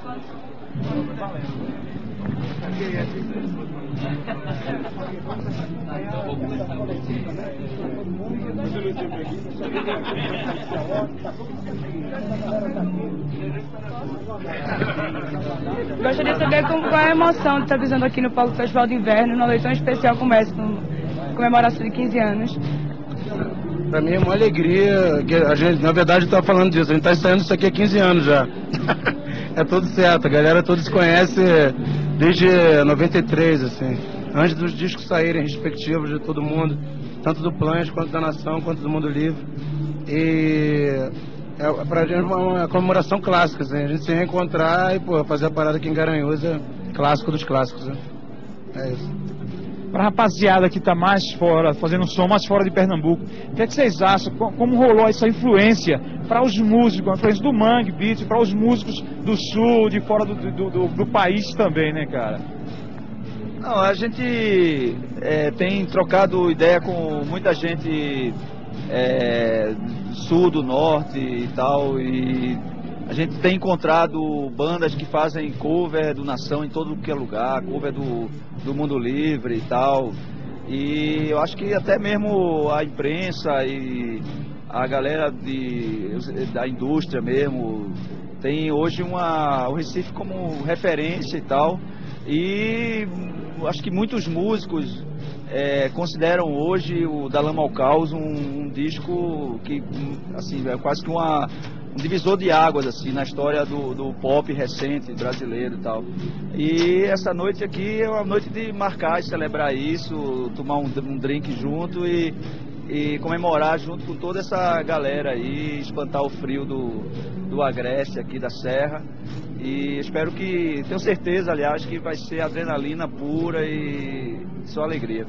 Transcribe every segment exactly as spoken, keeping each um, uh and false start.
Gostaria de saber como, qual é a emoção de estar visando aqui no palco do Festival de Inverno, numa noite tão especial como essa, com comemoração de quinze anos. Pra mim é uma alegria, que a gente, na verdade, tá falando disso, a gente tá ensaiando isso aqui há quinze anos já. É tudo certo, a galera toda se conhece desde noventa e três, assim, antes dos discos saírem respectivos de todo mundo, tanto do Plunge, quanto da Nação, quanto do Mundo Livre. E é pra gente uma, uma comemoração clássica, assim, a gente se reencontrar e, pô, fazer a parada aqui em Garanhuns é clássico dos clássicos, né? É isso. Para a rapaziada que está mais fora, fazendo um som mais fora de Pernambuco, o que é que vocês acham? Como rolou essa influência para os músicos, a influência do Mangue Beat, para os músicos do sul, de fora do, do, do, do país também, né, cara? Não, a gente é, tem trocado ideia com muita gente é, do sul, do norte e tal, e a gente tem encontrado bandas que fazem cover do Nação em todo que é lugar, cover do, do Mundo Livre e tal. E eu acho que até mesmo a imprensa e a galera de, da indústria mesmo tem hoje uma, o Recife como referência e tal. E acho que muitos músicos é, consideram hoje o Da Lama ao Caos um, um disco que assim, é quase que uma... um divisor de águas assim na história do, do pop recente brasileiro e tal. E essa noite aqui é uma noite de marcar e celebrar isso, tomar um, um drink junto e, e comemorar junto com toda essa galera aí, espantar o frio do, do Agreste aqui da Serra. E espero que, tenho certeza, aliás, que vai ser adrenalina pura e só alegria.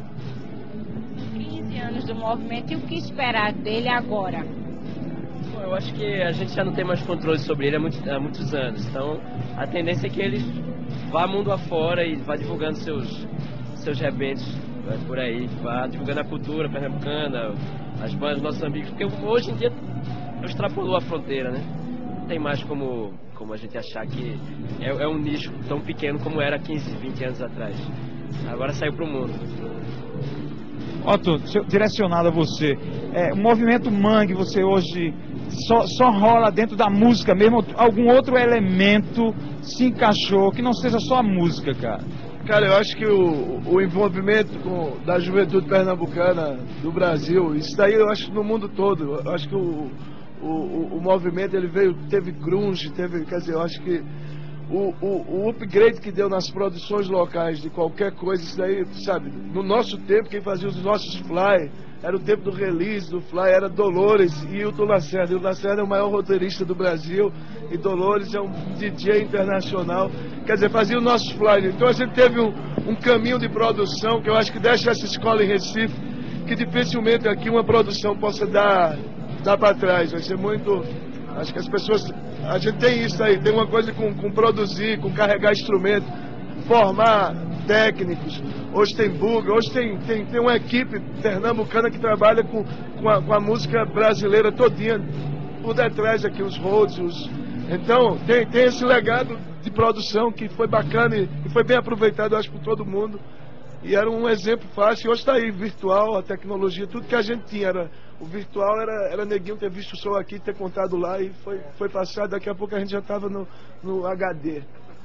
quinze anos do movimento, e o que esperar dele agora? Eu acho que a gente já não tem mais controle sobre ele há, muito, há muitos anos, então a tendência é que ele vá mundo afora e vá divulgando seus, seus rebentos por aí, vá divulgando a cultura pernambucana, as bandas, nossos amigos, porque hoje em dia extrapolou a fronteira, né? Não tem mais como, como a gente achar que é, é um nicho tão pequeno como era quinze, vinte anos atrás. Agora saiu para o mundo. Otto, direcionado a você, é, o movimento Mangue, você hoje só, só rola dentro da música mesmo, algum outro elemento se encaixou, que não seja só a música, cara? Cara, eu acho que o, o envolvimento com, da juventude pernambucana do Brasil, isso daí eu acho no mundo todo, eu acho que o, o, o movimento ele veio, teve grunge, teve, quer dizer, eu acho que O, o, o upgrade que deu nas produções locais de qualquer coisa, isso daí, sabe, no nosso tempo, quem fazia os nossos fly, era o tempo do release do fly, era Dolores e Hilton Lacerda. O Lacerda é o maior roteirista do Brasil e Dolores é um D J internacional, quer dizer, fazia os nossos fly. Então a gente teve um, um caminho de produção que eu acho que deixa essa escola em Recife, que dificilmente aqui uma produção possa dar, dar para trás, vai ser muito, acho que as pessoas... A gente tem isso aí, tem uma coisa com, com produzir, com carregar instrumento, formar técnicos. Hoje tem bug, hoje tem, tem, tem uma equipe pernambucana que trabalha com, com, a, com a música brasileira todinha, por detrás aqui, os roads, os... Então, tem, tem esse legado de produção que foi bacana e, e foi bem aproveitado, eu acho, por todo mundo. E era um exemplo fácil, hoje está aí, virtual, a tecnologia, tudo que a gente tinha, era, o virtual era, era neguinho ter visto o show aqui, ter contado lá e foi, foi passado, daqui a pouco a gente já estava no, no H D.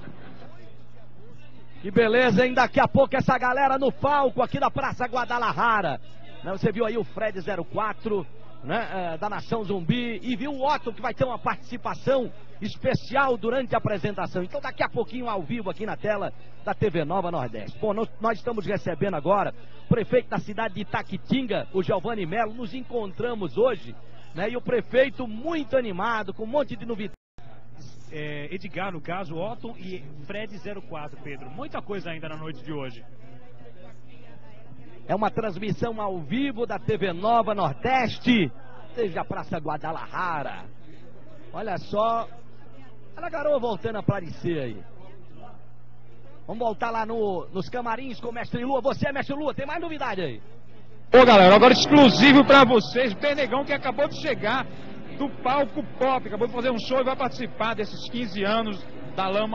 Que beleza, hein? Daqui a pouco essa galera no palco aqui da Praça Guadalajara. Você viu aí o Fred zero quatro, né, da Nação Zumbi, e viu o Otto que vai ter uma participação especial durante a apresentação. Então daqui a pouquinho ao vivo aqui na tela da T V Nova Nordeste. Bom, nós, nós estamos recebendo agora o prefeito da cidade de Itaquitinga, o Giovanni Melo. Nos encontramos hoje, né, e o prefeito muito animado, com um monte de novidades. É, Edgar, no caso, Otto e Fred zero quatro, Pedro. Muita coisa ainda na noite de hoje. É uma transmissão ao vivo da T V Nova Nordeste, desde a Praça Guadalajara. Olha só, olha a garoa voltando a aparecer aí. Vamos voltar lá no, nos camarins com o Mestre Lua. Você, Mestre Lua, tem mais novidade aí? Ô galera, agora exclusivo pra vocês, Benegão, que acabou de chegar do palco pop, acabou de fazer um show e vai participar desses quinze anos da Lama.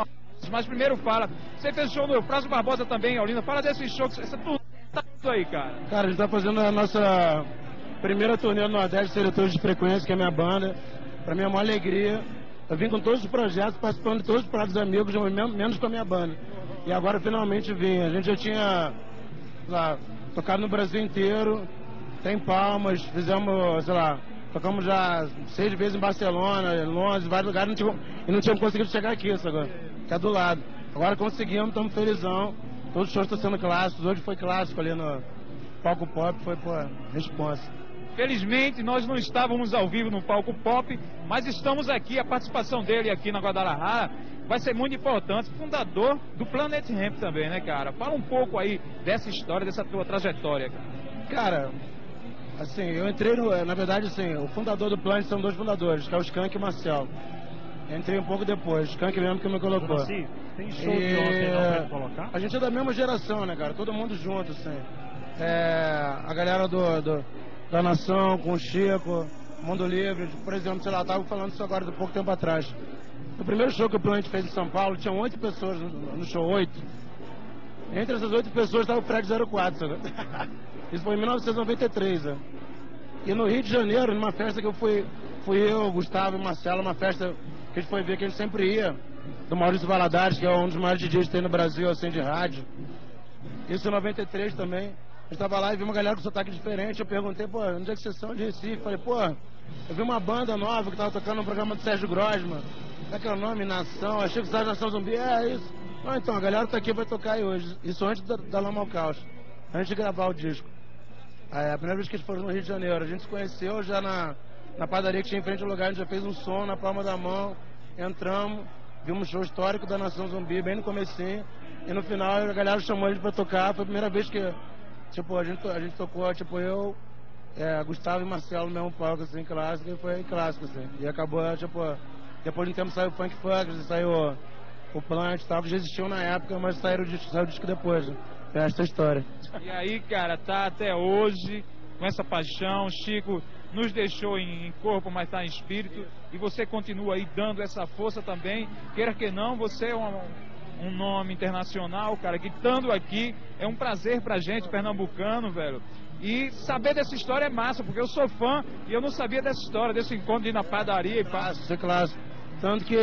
mas primeiro fala, você fez show no Eufrásio Barbosa também, Olinda, fala desse show, essa turnê tá tudo aí, cara. Cara, a gente tá fazendo a nossa primeira turnê no Nordeste, Seletores de Frequência, que é a minha banda. Pra mim é uma alegria. Eu vim com todos os projetos, participando de todos os projetos amigos, menos com a minha banda. E agora finalmente vim. A gente já tinha lá, tocado no Brasil inteiro, tem Palmas, fizemos, sei lá, tocamos já seis vezes em Barcelona, em Londres, em vários lugares, não tínhamos, e não tínhamos conseguido chegar aqui, sabe? Que é do lado. Agora conseguimos, estamos felizão. Todos os shows estão sendo clássicos. Hoje foi clássico ali no Palco Pop, foi, pô, responsa. Felizmente, nós não estávamos ao vivo no Palco Pop, mas estamos aqui, a participação dele aqui na Guadalajara vai ser muito importante. Fundador do Planet Hemp também, né, cara? Fala um pouco aí dessa história, dessa tua trajetória, cara. Cara, assim, eu entrei no... Na verdade, assim, o fundador do Planet são dois fundadores, que é o Skank e o Marcel. Entrei um pouco depois, o Skank mesmo que me colocou. Assim, tem show de ontem não pra colocar? A gente é da mesma geração, né, cara? Todo mundo junto, assim. É, a galera do, do, da Nação, com o Chico, Mundo Livre, por exemplo, sei lá, tava falando isso agora há pouco tempo atrás. No primeiro show que o Planet fez em São Paulo, tinham oito pessoas no, no show, oito. Entre essas oito pessoas estava o Fred zero quatro, sabe? Isso foi em mil novecentos e noventa e três, né? E no Rio de Janeiro, numa festa que eu fui, fui eu, Gustavo e Marcelo, uma festa que a gente foi ver, que a gente sempre ia, do Maurício Valadares, que é um dos maiores D Js que tem no Brasil, assim, de rádio. Isso em noventa e três também. A gente tava lá e vi uma galera com sotaque diferente. Eu perguntei, pô, onde é que vocês são de Recife? Falei, pô, eu vi uma banda nova que tava tocando no programa do Sérgio Grosman. Como é que é o nome? Nação. Achei que estava Nação Zumbi. É, isso. Ah, então, a galera tá aqui, vai tocar aí hoje. Isso antes da, da Lama ao Caos. Antes de gravar o disco. É a primeira vez que eles foram no Rio de Janeiro. A gente se conheceu já na, na padaria que tinha em frente ao lugar. A gente já fez um som na palma da mão. Entramos, vimos um show histórico da Nação Zumbi, bem no comecinho. E no final a galera chamou a gente pra tocar. Foi a primeira vez que, tipo, a gente, a gente tocou, tipo, eu, é, Gustavo e Marcelo no mesmo palco, assim, clássico. E foi clássico, assim. E acabou, tipo, depois de um tempo saiu o Funk Fuckers, saiu o Plant e tal, que já existiam na época, mas saíram o disco, saiu o disco depois, né? É essa história. E aí, cara, tá até hoje com essa paixão. Chico nos deixou em corpo, mas tá em espírito. E você continua aí dando essa força também. Queira que não, você é um, um nome internacional, cara, que estando aqui é um prazer pra gente, pernambucano, velho. E saber dessa história é massa, porque eu sou fã e eu não sabia dessa história, desse encontro de ir na padaria e pá. Isso é clássico. Tanto que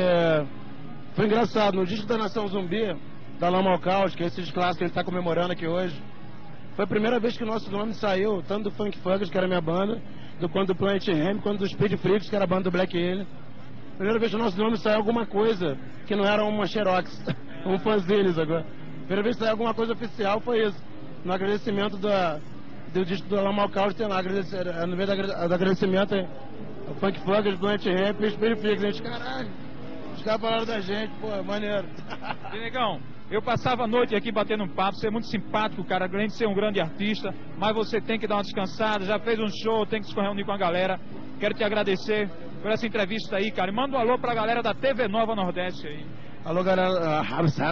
foi engraçado, no disco da Nação Zumbi, da Lama ao Caos, que é esse clássico que a gente está comemorando aqui hoje, foi a primeira vez que o nosso nome saiu, tanto do Funk Fuckers, que era a minha banda, do quanto do Planet Hemp, quanto do Speed Freaks, que era a banda do Black Alien. Primeira vez que o nosso nome saiu alguma coisa que não era uma Xerox, um fanzines agora. Primeira vez que saiu alguma coisa oficial foi isso, no agradecimento da, do disco do Lama ao Caos, tem lá, no meio do agradecimento, o Funk Fuckers, Planet Hemp e o Speed Freaks. A gente, caralho, os caras falaram da gente, pô, maneiro. E, negão, eu passava a noite aqui batendo um papo, você é muito simpático, cara, além de ser um grande artista, mas você tem que dar uma descansada, já fez um show, tem que se reunir com a galera. Quero te agradecer por essa entrevista aí, cara, e manda um alô pra galera da T V Nova Nordeste aí. Alô, galera,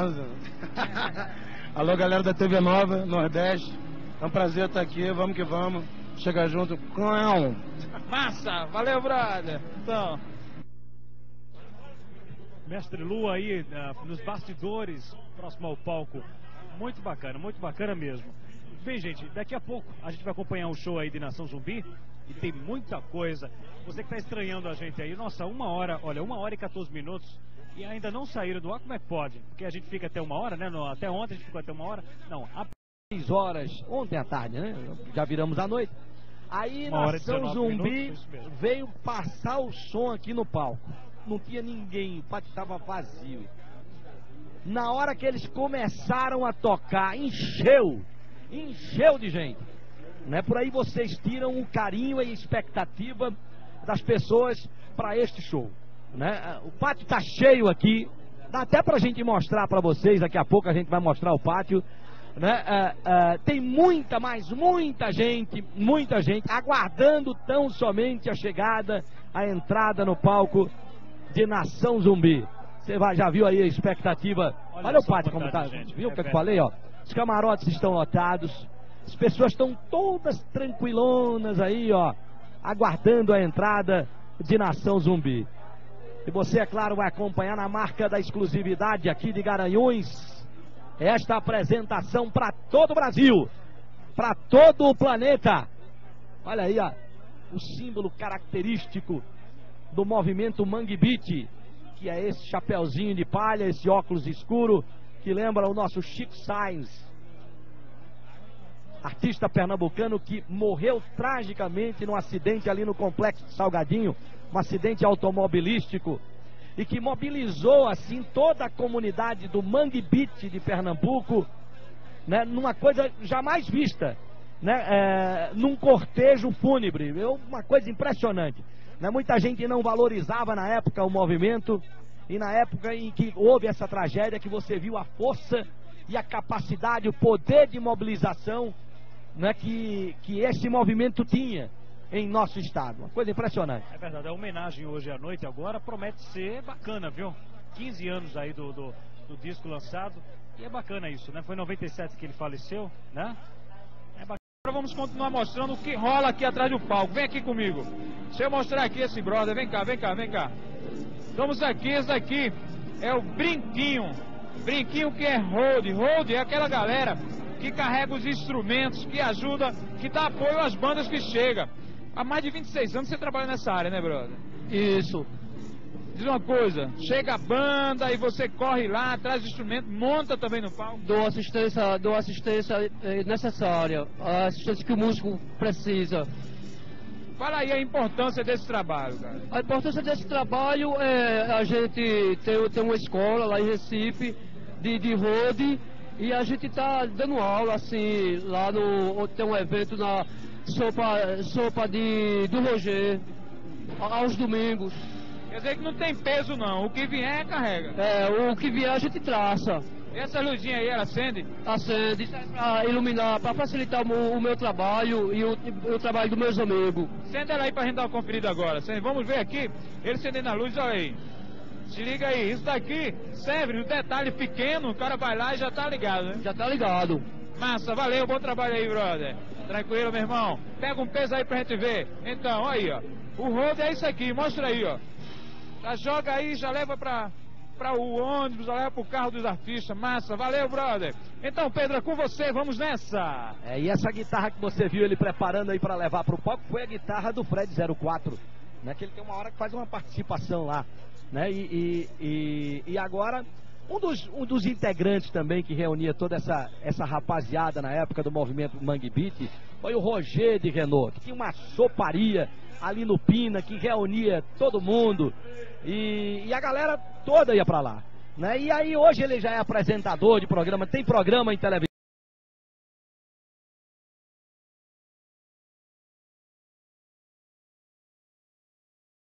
alô, galera da T V Nova Nordeste, é um prazer estar aqui, vamos que vamos, chegar junto. Massa, valeu, brother. Então... Mestre Lu aí uh, nos bastidores, próximo ao palco. Muito bacana, muito bacana mesmo. Bem, gente, daqui a pouco a gente vai acompanhar o show aí de Nação Zumbi. E tem muita coisa. Você que tá estranhando a gente aí, nossa, uma hora, olha, uma hora e quatorze minutos e ainda não saíram do ar, como é que pode? Porque a gente fica até uma hora, né? No, até ontem a gente ficou até uma hora. Não, a... seis horas, ontem à tarde, né? Já viramos à noite. Aí Nação Zumbi veio passar o som aqui no palco. Não tinha ninguém, o pátio estava vazio. Na hora que eles começaram a tocar, encheu, encheu de gente. Né? Por aí vocês tiram o carinho e a expectativa das pessoas para este show. Né? O pátio está cheio aqui, dá até para a gente mostrar para vocês, daqui a pouco a gente vai mostrar o pátio. Né? Uh, uh, tem muita, mas muita gente, muita gente aguardando tão somente a chegada, a entrada no palco de Nação Zumbi. Você já viu aí a expectativa? Olha, Olha o pátio como tá, gente. Viu o é que eu falei, ó? Os camarotes estão lotados, as pessoas estão todas tranquilonas aí, ó, aguardando a entrada de Nação Zumbi. E você, é claro, vai acompanhar na marca da exclusividade aqui de Garanhuns esta apresentação para todo o Brasil, para todo o planeta. Olha aí, ó, o símbolo característico do movimento Mangue Beat, que é esse chapeuzinho de palha, esse óculos escuro, que lembra o nosso Chico Sainz, artista pernambucano que morreu tragicamente num acidente ali no Complexo de Salgadinho, um acidente automobilístico, e que mobilizou assim toda a comunidade do Mangue Beat de Pernambuco, né, numa coisa jamais vista, né, é, num cortejo fúnebre, uma coisa impressionante. Né, muita gente não valorizava na época o movimento, e na época em que houve essa tragédia, que você viu a força e a capacidade, o poder de mobilização, né, que, que esse movimento tinha em nosso estado. Uma coisa impressionante. É verdade, a homenagem hoje à noite agora promete ser bacana, viu? quinze anos aí do, do, do disco lançado, e é bacana isso, né? Foi em noventa e sete que ele faleceu, né? É bacana. Agora vamos continuar mostrando o que rola aqui atrás do palco. Vem aqui comigo. Deixa eu mostrar aqui esse brother. Vem cá, vem cá, vem cá. Estamos aqui, esse daqui é o Brinquinho. Brinquinho que é hold. Hold é aquela galera que carrega os instrumentos, que ajuda, que dá apoio às bandas que chegam. Há mais de vinte e seis anos você trabalha nessa área, né, brother? Isso. Diz uma coisa, chega a banda e você corre lá, traz o instrumento, monta também no palco? Dou assistência, dou assistência necessária, a assistência que o músico precisa. Fala aí a importância desse trabalho, cara. A importância desse trabalho é a gente tem, tem uma escola lá em Recife de, de road, e a gente tá dando aula assim, lá no, tem um evento na sopa, sopa de, do Roger, aos domingos. Quer dizer que não tem peso não, o que vier carrega. É, o que vier a gente traça. E essa luzinha aí, ela acende? Acende, isso é pra iluminar, pra facilitar o, o meu trabalho e o, o trabalho dos meus amigos. Acende ela aí pra gente dar uma conferida agora. Vamos ver aqui, ele acendendo a luz, olha aí. Se liga aí, isso daqui serve um detalhe pequeno, o cara vai lá e já tá ligado, né? Já tá ligado. Massa, valeu, bom trabalho aí, brother. Tranquilo, meu irmão. Pega um peso aí pra gente ver. Então, aí, ó. O rodo é isso aqui, mostra aí, ó. Já joga aí, já leva pra, pra o ônibus, já leva pro carro dos artistas. Massa, valeu, brother. Então, Pedro, é com você, vamos nessa. É, e essa guitarra que você viu ele preparando aí pra levar pro palco foi a guitarra do Fred zero quatro, né? Que ele tem uma hora que faz uma participação lá, né? E, e, e, e agora, um dos, um dos integrantes também que reunia toda essa, essa rapaziada na época do movimento Mangue Beat foi o Roger de Renault, que tinha uma soparia ali no Pina, que reunia todo mundo, e, e a galera toda ia pra lá, né? E aí hoje ele já é apresentador de programa, tem programa em televisão.